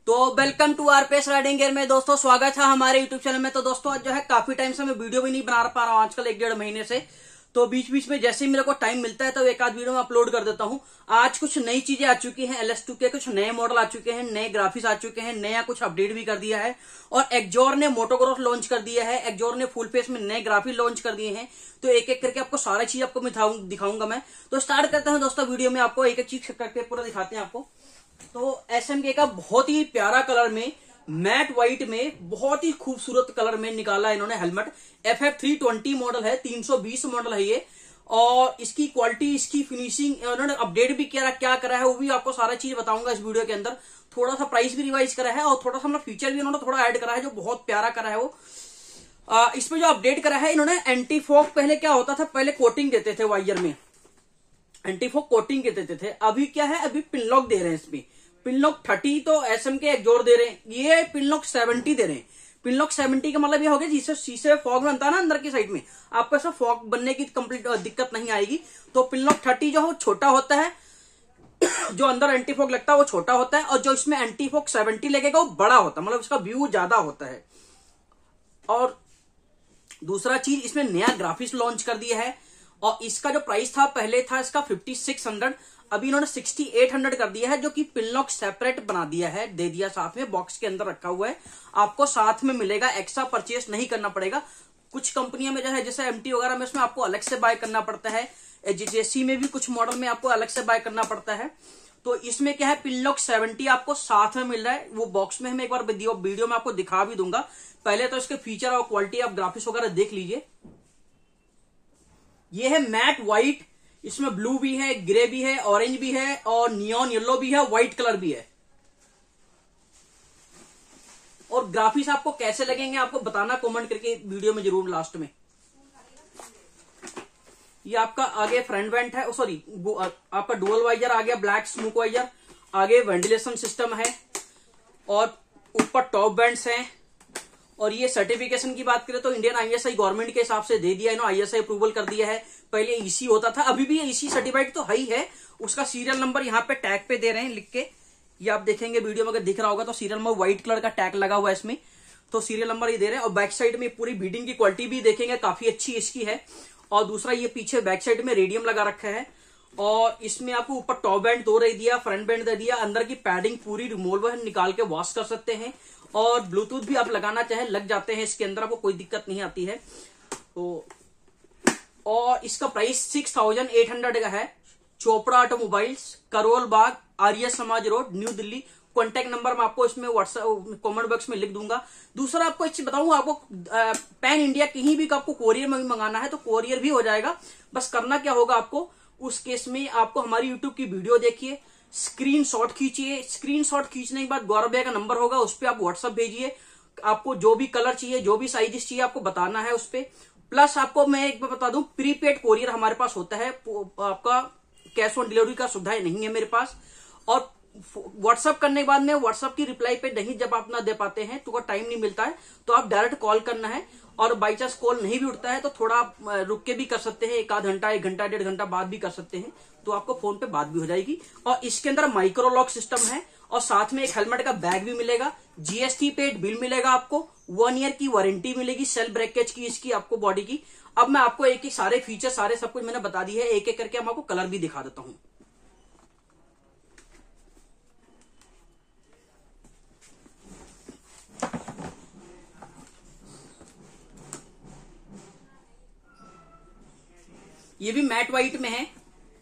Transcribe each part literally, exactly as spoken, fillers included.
तो welcome to RPS riding gear में दोस्तों स्वागत है हमारे यूट्यूब चैनल में। तो दोस्तों आज जो है काफी टाइम से मैं वीडियो भी नहीं बना पा रहा हूँ आजकल एक डेढ़ महीने से। तो बीच बीच में जैसे ही मेरे को टाइम मिलता है तो एक आध वीडियो में अपलोड कर देता हूँ। आज कुछ नई चीजें आ चुकी हैं, एल एस टू के कुछ नए मॉडल आ चुके हैं, नए ग्राफिक्स आ चुके हैं, नया कुछ अपडेट भी कर दिया है और एक्जोर ने मोटोक्रॉस लॉन्च कर दिया है। एक्जोर ने फुल फेस में नए ग्राफिक्स लॉन्च कर दिए हैं। तो एक एक करके आपको सारा चीज आपको दिखाऊंगा मैं। तो स्टार्ट करते हैं दोस्तों वीडियो में, आपको एक एक चीज करके पूरा दिखाते हैं आपको। तो एसएमके का बहुत ही प्यारा कलर में मैट व्हाइट में बहुत ही खूबसूरत कलर में निकाला इन्होंने helmet. F F three twenty model है, तीन सौ बीस मॉडल है ये। और इसकी क्वालिटी, इसकी फिनिशिंग उन्होंने अपडेट भी किया, क्या करा है वो भी आपको सारा चीज बताऊंगा इस वीडियो के अंदर। थोड़ा सा प्राइस भी रिवाइज करा है और थोड़ा सा मतलब फीचर भी उन्होंने थोड़ा ऐड करा है जो बहुत प्यारा करा है वो। आ, इसमें जो अपडेट करा है इन्होंने, एंटी फॉग पहले क्या होता था, पहले कोटिंग देते थे वाइयर में, एंटी फॉग कोटिंग के देते थे। अभी क्या है, अभी पिनलॉक दे रहे हैं इसमें। पिनलॉक थर्टी तो एसएम के एक्जोर दे रहे हैं, ये पिनलॉक सेवेंटी दे रहे हैं। पिनलॉक सेवेंटी का मतलब ये हो गया जिससे शीशे फॉग बनता है ना अंदर की साइड में, आपको ऐसा फॉग बनने की कंप्लीट दिक्कत नहीं आएगी। तो पिनलॉक थर्टी जो है वो छोटा होता है, जो अंदर एंटी फॉग लगता है वो छोटा होता है, और जो इसमें एंटी फॉग सेवेंटी लगेगा वो बड़ा होता है, मतलब इसका व्यू ज्यादा होता है। और दूसरा चीज, इसमें नया ग्राफिक्स लॉन्च कर दिया है और इसका जो प्राइस था पहले था इसका फिफ्टी सिक्स हंड्रेड, अभी इन्होंने सिक्सटी एट हंड्रेड कर दिया है, जो कि पिनलॉक सेपरेट बना दिया है, दे दिया साथ में, बॉक्स के अंदर रखा हुआ है, आपको साथ में मिलेगा, एक्स्ट्रा परचेस नहीं करना पड़ेगा। कुछ कंपनियों में जो है जैसे एमटी वगैरह में उसमें आपको अलग से बाय करना पड़ता है, जेसी में भी कुछ मॉडल में आपको अलग से बाय करना पड़ता है। तो इसमें क्या है, पिनलॉक सेवेंटी आपको साथ में मिल रहा है, वो बॉक्स में हम एक बार वीडियो में आपको दिखा भी दूंगा। पहले तो इसके फीचर और क्वालिटी आप ग्राफिक्स वगैरह देख लीजिए। ये है मैट व्हाइट, इसमें ब्लू भी है, ग्रे भी है, ऑरेंज भी है और नियॉन येलो भी है, व्हाइट कलर भी है। और ग्राफिक्स आपको कैसे लगेंगे आपको बताना कमेंट करके वीडियो में जरूर लास्ट में। ये आपका आगे फ्रंट वेंट है, सॉरी आपका डुअल वाइजर आ गया, ब्लैक स्मोक वाइजर, आगे वेंटिलेशन सिस्टम है और ऊपर टॉप बैंड्स हैं। और ये सर्टिफिकेशन की बात करें तो इंडियन आईएसआई गवर्नमेंट के हिसाब से दे दिया, इन्होंने आईएसआई अप्रूवल कर दिया है। पहले ईसी होता था, अभी भी ईसी सर्टिफाइड तो है ही है। उसका सीरियल नंबर यहाँ पे टैग पे दे रहे हैं लिख के, ये आप देखेंगे वीडियो में अगर दिख रहा होगा तो सीरियल नंबर व्हाइट कलर का टैग लगा हुआ है इसमें, तो सीरियल नंबर ये दे रहे हैं। और बैक साइड में पूरी बीडिंग की क्वालिटी भी देखेंगे, काफी अच्छी इसकी है। और दूसरा ये पीछे बैक साइड में रेडियम लगा रखा है और इसमें आपको ऊपर टॉप बैंड दो दे दिया, फ्रंट बैंड दे दिया, अंदर की पैडिंग पूरी रिमूवेबल निकाल के वॉश कर सकते हैं और ब्लूटूथ भी आप लगाना चाहे लग जाते हैं इसके अंदर, आपको कोई दिक्कत नहीं आती है। तो और इसका price six thousand eight hundred का है। Chopra automobiles, Karol Bagh, Arya Samaj road, new Delhi. Contact number मैं आपको इसमें व्हाट्सएप कमेंट बॉक्स में लिख दूंगा। दूसरा आपको एक चीज बताऊंगा, आपको पैन इंडिया कहीं भी आपको कोरियर में भी मंगाना है तो कोरियर भी हो जाएगा। बस करना क्या होगा आपको, उस केस में आपको हमारी यूट्यूब की वीडियो देखिए, स्क्रीनशॉट खींचिए, स्क्रीनशॉट खींचने के बाद गौरव भैया का नंबर होगा, उस पर आप व्हाट्सएप भेजिए, आपको जो भी कलर चाहिए, जो भी साइजेस चाहिए आपको बताना है उस पर। प्लस आपको मैं एक बार बता दूं, प्रीपेड कोरियर हमारे पास होता है, आपका कैश ऑन डिलीवरी का सुविधा नहीं है मेरे पास। और व्हाट्सअप करने के बाद में व्हाट्सअप की रिप्लाई पे नहीं जब आप ना दे पाते हैं तो टाइम नहीं मिलता है तो आप डायरेक्ट कॉल करना है, और बाई चांस कॉल नहीं भी उठता है तो थोड़ा रुक के भी कर सकते हैं, एक आध घंटा एक घंटा डेढ़ घंटा बाद भी कर सकते हैं, तो आपको फोन पे बात भी हो जाएगी। और इसके अंदर माइक्रो लॉक सिस्टम है और साथ में एक हेलमेट का बैग भी मिलेगा, जीएसटी पेड बिल मिलेगा, आपको वन ईयर की वारंटी मिलेगी सेल्फ ब्रेकेज की इसकी आपको बॉडी की। अब मैं आपको एक एक सारे फीचर सारे सब कुछ मैंने बता दी है, एक एक करके मैं आपको कलर भी दिखा देता हूं। ये भी मैट व्हाइट में है।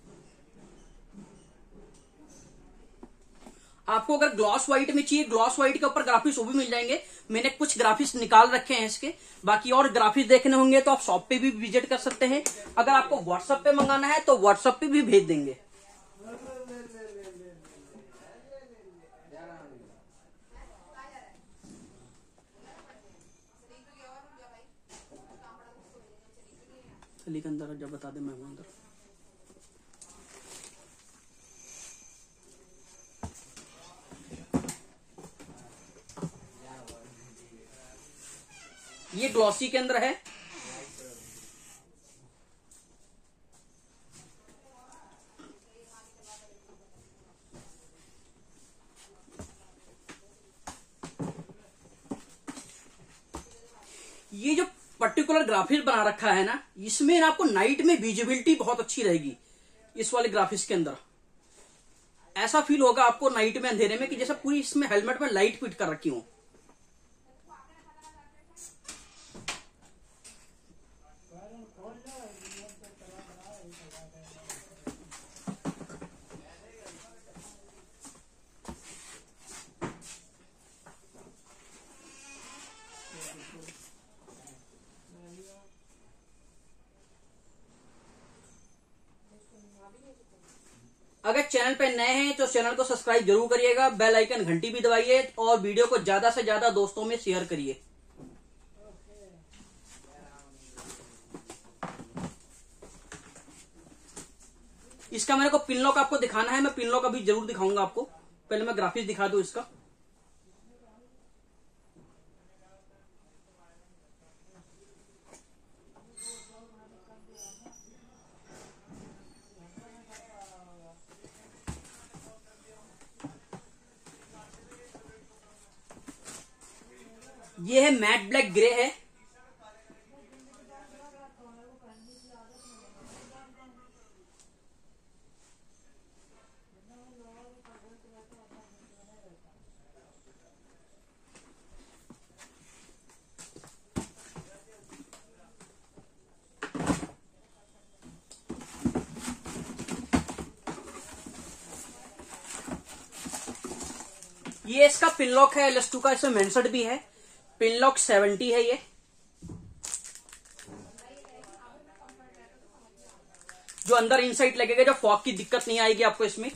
आपको अगर ग्लॉस व्हाइट में चाहिए, ग्लॉस व्हाइट के ऊपर ग्राफिक्स वो भी मिल जाएंगे, मैंने कुछ ग्राफिक्स निकाल रखे हैं इसके। बाकी और ग्राफिक्स देखने होंगे तो आप शॉप पे भी विजिट कर सकते हैं, अगर आपको व्हाट्सएप पे मंगाना है तो व्हाट्सएप पे भी भेज देंगे। चलिए के अंदर जब बता दे मैं अंदर। ये ग्लॉसी के अंदर है, ये जो पर्टिकुलर ग्राफिक्स बना रखा है ना, इसमें ना आपको नाइट में विजिबिलिटी बहुत अच्छी रहेगी। इस वाले ग्राफिक्स के अंदर ऐसा फील होगा आपको नाइट में, अंधेरे में, कि जैसा पूरी इसमें हेलमेट में लाइट फिट कर रखी हो। अगर चैनल पे नए हैं तो चैनल को सब्सक्राइब जरूर करिएगा, बेल आइकन घंटी भी दबाइए और वीडियो को ज्यादा से ज्यादा दोस्तों में शेयर करिए। इसका मेरे को पिन लॉक आपको दिखाना है, मैं पिन लॉक अभी जरूर दिखाऊंगा आपको। पहले मैं ग्राफिक्स दिखा दूं इसका। ये है मैट ब्लैक ग्रे है। ये इसका पिन लॉक है एल एस टू का, इसमें मेंशन्ड भी है। पिन लॉक सेवेंटी है ये, जो अंदर इनसाइड लगेगा, जो फॉग की दिक्कत नहीं आएगी आपको इसमें।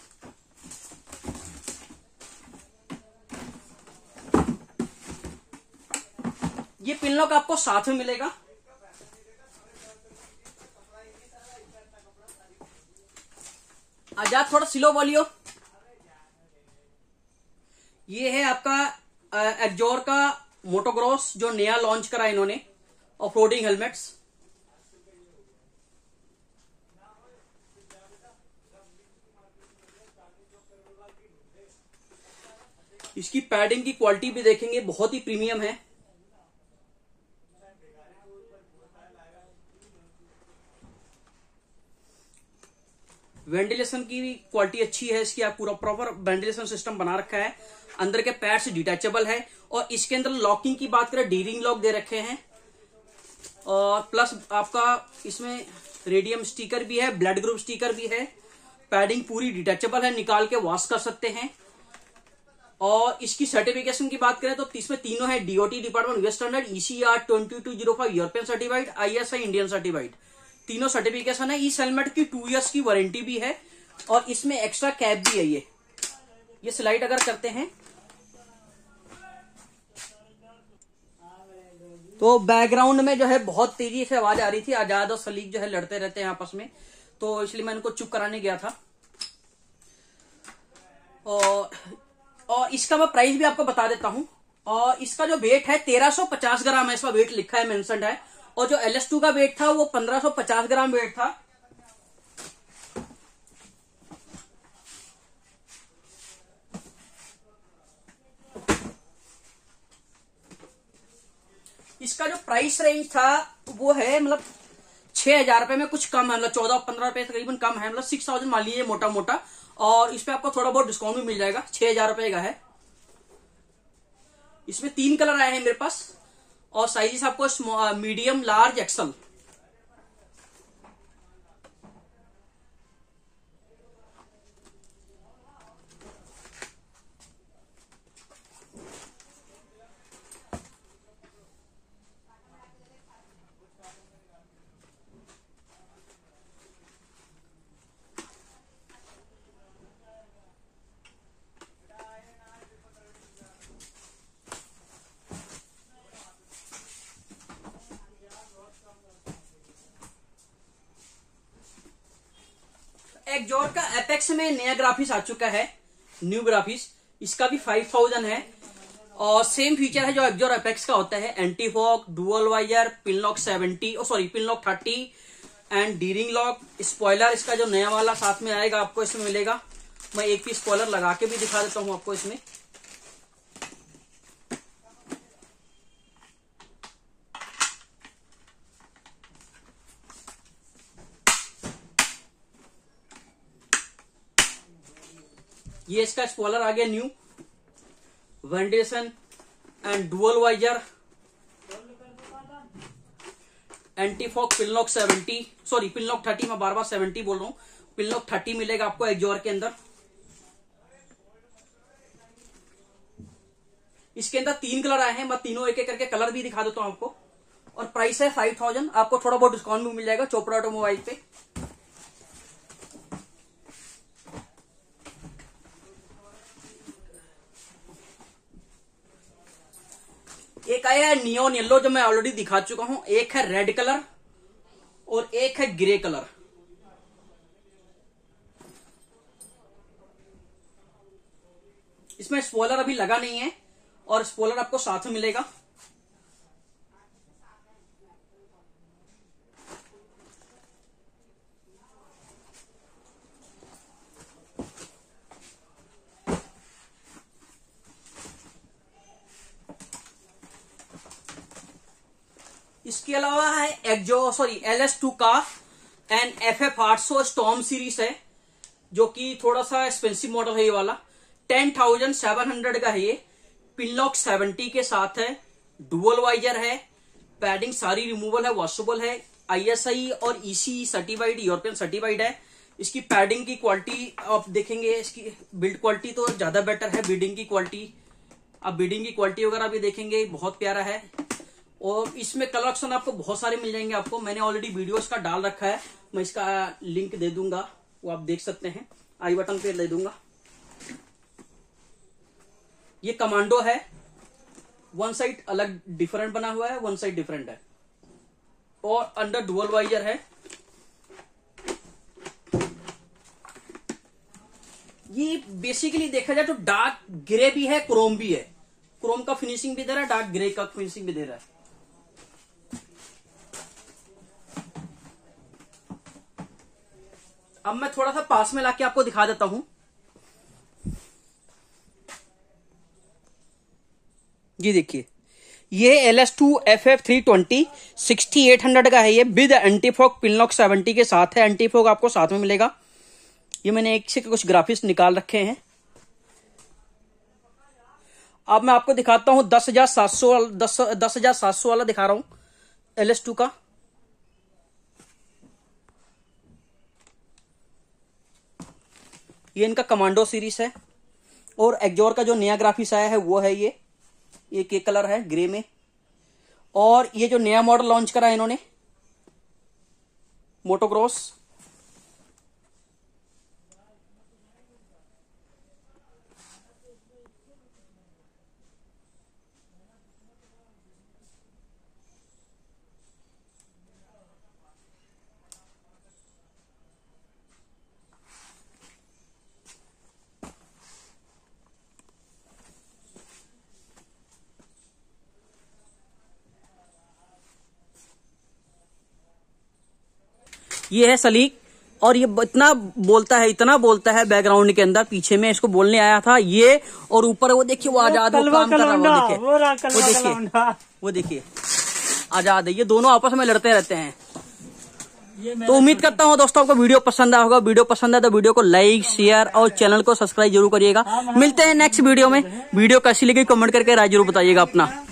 ये पिन लॉक आपको साथ में मिलेगा। आजाद थोड़ा स्लो बोलियो। ये है आपका एक्जोर का मोटोक्रॉस, जो नया लॉन्च करा इन्होंने, ऑफ रोडिंग हेलमेट्स। इसकी पैडिंग की क्वालिटी भी देखेंगे, बहुत ही प्रीमियम है। वेंटिलेशन की क्वालिटी अच्छी है इसकी, आप पूरा प्रॉपर वेंटिलेशन सिस्टम बना रखा है। अंदर के पैड्स डिटैचेबल है और इसके अंदर लॉकिंग की बात करें, डी रिंग लॉक दे रखे हैं। और प्लस आपका इसमें रेडियम स्टिकर भी है, ब्लड ग्रुप स्टिकर भी है। पैडिंग पूरी डिटैचेबल है, निकाल के वॉश कर सकते हैं। और इसकी सर्टिफिकेशन की बात करें तो इसमें तीनों है, DOT department US standard, ECR twenty two zero five European certified, ISI Indian certified, तीनों सर्टिफिकेशन है। इस हेलमेट की टू इयर्स की वारंटी भी है और इसमें एक्स्ट्रा कैप भी है। ये ये स्लाइड अगर करते हैं तो बैकग्राउंड में जो है बहुत तेजी से आवाज आ रही थी। आजाद और सलीक जो है लड़ते रहते हैं आपस में, तो इसलिए मैं इनको चुप कराने गया था। और और इसका मैं प्राइस भी आपको बता देता हूं। और इसका जो वेट है तेरह सौ पचास ग्राम है, इसका वेट लिखा है, मेंशन्ड है। और जो एल एस टू का वेट था वो पंद्रह सौ पचास ग्राम वेट था। इसका जो प्राइस रेंज था वो है मतलब छह हजार रुपए में कुछ कम है, मतलब चौदह पंद्रह रुपए तकरीबन कम है, मतलब सिक्स थाउजेंड मान लीजिए मोटा मोटा। और इस पे आपको थोड़ा बहुत डिस्काउंट भी मिल जाएगा। छह हजार रुपए का है। इसमें तीन कलर आए हैं मेरे पास और साइजेस आपको मीडियम, लार्ज, एक्सल। एक्जोर का एपेक्स में नया ग्राफिक्स आ चुका है, न्यू ग्राफिक्स। इसका भी फाइव थाउजेंड है और सेम फीचर है जो एक्जोर एपेक्स का होता है। Anti fog, dual visor, pin lock seventy, oh sorry pin lock thirty and D ring lock. Spoiler इसका जो नया वाला साथ में आएगा आपको इसमें मिलेगा। मैं एक पीस स्पॉइलर लगा के भी दिखा देता हूं आपको इसमें। ये इसका स्पॉइलर आ गया new, ventilation and dual visor, antifog pinlock seventy, sorry pinlock thirty, मैं बार बार सेवेंटी बोल रहा हूं, पिनलॉक थर्टी मिलेगा आपको एक्जोर के अंदर। इसके अंदर तीन कलर आए हैं, मैं तीनों एक एक करके कलर भी दिखा देता हूं आपको। और प्राइस है फाइव थाउजेंड, आपको थोड़ा बहुत डिस्काउंट भी मिल जाएगा चोपड़ा ऑटोमोबाइल पे। एक आया है नियॉन येलो जो मैं ऑलरेडी दिखा चुका हूं, एक है रेड कलर और एक है ग्रे कलर। इसमें स्पॉइलर अभी लगा नहीं है और स्पॉइलर आपको साथ में मिलेगा। इसके अलावा है Axor sorry L S two का एंड एफ एफ आठ सौ स्टॉर्म सीरीज है, जो कि थोड़ा सा एक्सपेंसिव मॉडल है ये वाला। टेन थाउजेंड सेवन हंड्रेड का है ये, पिनलॉक सेवेंटी के साथ है, डुअल वाइजर है, पैडिंग सारी रिमूवल है, वॉशेबल है, आई एस आई और E C certified, European certified है। इसकी पैडिंग की क्वालिटी आप देखेंगे, इसकी बिल्ड क्वालिटी तो ज्यादा बेटर है, बिल्डिंग की क्वालिटी आप बिल्डिंग की क्वालिटी वगैरह भी देखेंगे, बहुत प्यारा है। और इसमें कलर ऑप्शन आपको बहुत सारे मिल जाएंगे आपको, मैंने ऑलरेडी वीडियोस का डाल रखा है, मैं इसका लिंक दे दूंगा, वो आप देख सकते हैं, आई बटन पे दे दूंगा। ये कमांडो है, वन साइड अलग डिफरेंट बना हुआ है, वन साइड डिफरेंट है, और अंडर डुअल वाइजर है। ये बेसिकली देखा जाए तो डार्क ग्रे भी है, क्रोम भी है, क्रोम का फिनिशिंग भी दे रहा है, डार्क ग्रे का फिनिशिंग भी दे रहा है। अब मैं थोड़ा सा पास में लाके आपको दिखा देता हूं। ये देखिए, ये L S two F F three twenty sixty eight hundred का है ये, विद एंटीफॉक पिनलॉक सेवेंटी के साथ है, एंटीफॉक आपको साथ में मिलेगा। ये मैंने एक से कुछ ग्राफिक्स निकाल रखे हैं। अब मैं आपको दिखाता हूं दस हजार सात सौ दस दस हजार सात सौ वाला दिखा रहा हूं एल एस टू का। ये इनका कमांडो सीरीज है, और एक्जोर का जो नया ग्राफिक्स आया है वो है ये ये के कलर है ग्रे में। और ये जो नया मॉडल लॉन्च करा है इन्होंने, मोटोक्रॉस, ये है सलीक, और ये इतना बोलता है इतना बोलता है बैकग्राउंड के अंदर, पीछे में इसको बोलने आया था ये, और ऊपर वो देखिए वो आजाद वो काम कर रहा है, वो देखिए वो देखिए वो देखिए आजाद है, ये दोनों आपस में लड़ते रहते हैं। तो उम्मीद करता हूँ दोस्तों आपको वीडियो पसंद आया होगा। वीडियो पसंद है तो वीडियो को लाइक शेयर और चैनल को सब्सक्राइब जरूर करिएगा। मिलते हैं नेक्स्ट वीडियो में। वीडियो कैसी लगी कमेंट करके राय जरूर बताइएगा अपना।